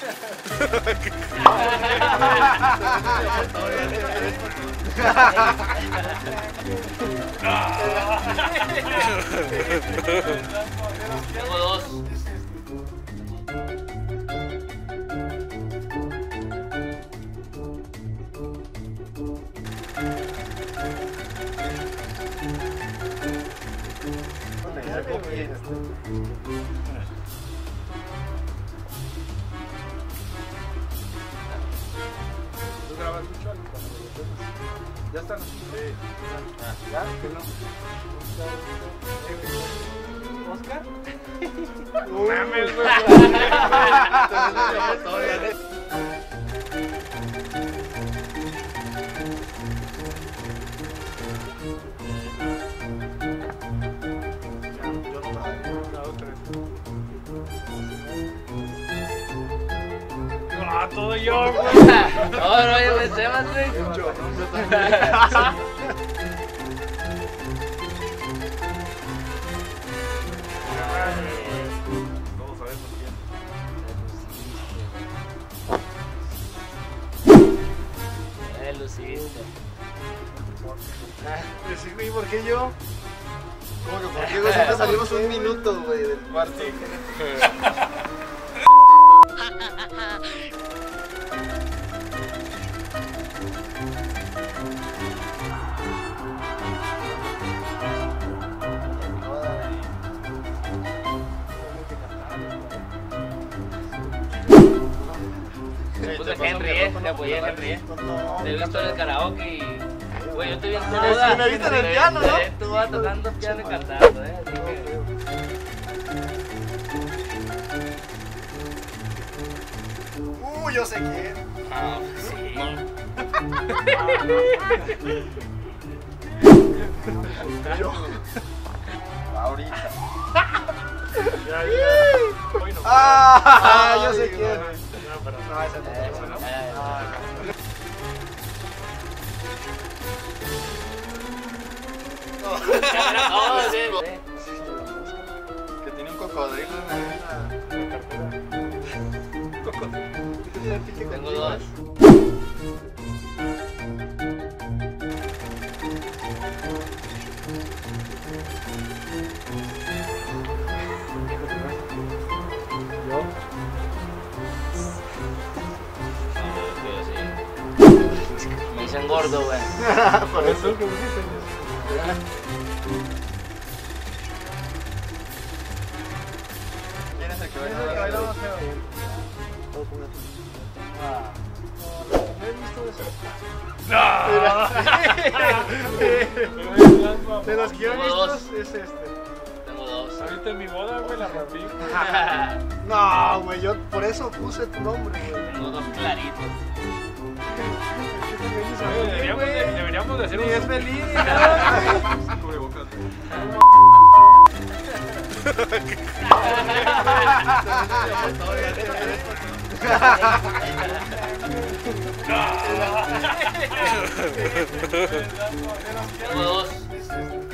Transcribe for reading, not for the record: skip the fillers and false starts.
Tengo dos. ¿Tú grabas mucho algo cuando lo temas? ¿Ya están así? Sí. ¿Ya? ¿Que no? ¿Oscar? ¡Mames, güey! Todo yo, güey. No, yo me sé más, güey. Todos sabemos quién. Luciste. Sí, güey, ¿por qué yo? ¿Cómo que por qué, güey? Siempre salimos un minuto, güey, del cuarto. Puse Henry, te apoyé en Henry, Te he visto en el karaoke y... Güey, yo te vi en tu Sí, boda. me viste en el piano, ¿no? Tú vas tocando piano y cantando, así que... Yo sé quién. Ah, sí. Yo. Ahorita. Ya. Hoy no. Yo sé quién. No, pero no, esa no. Oh, sí. Que tiene un cocodrilo en la cartera. Cocodrilo. Tengo dos. Me dicen gordo, güey. Por eso que me dicen. ¿Quién es el que baila más feo? No he visto eso. De los que yo he visto es este. Tengo dos. Ahorita en mi boda, güey, la rompí. No, güey, yo por eso puse tu nombre, güey. Tengo dos claritos. Deberíamos de hacer Ni un... es feliz. Cubrebocas. Tengo dos.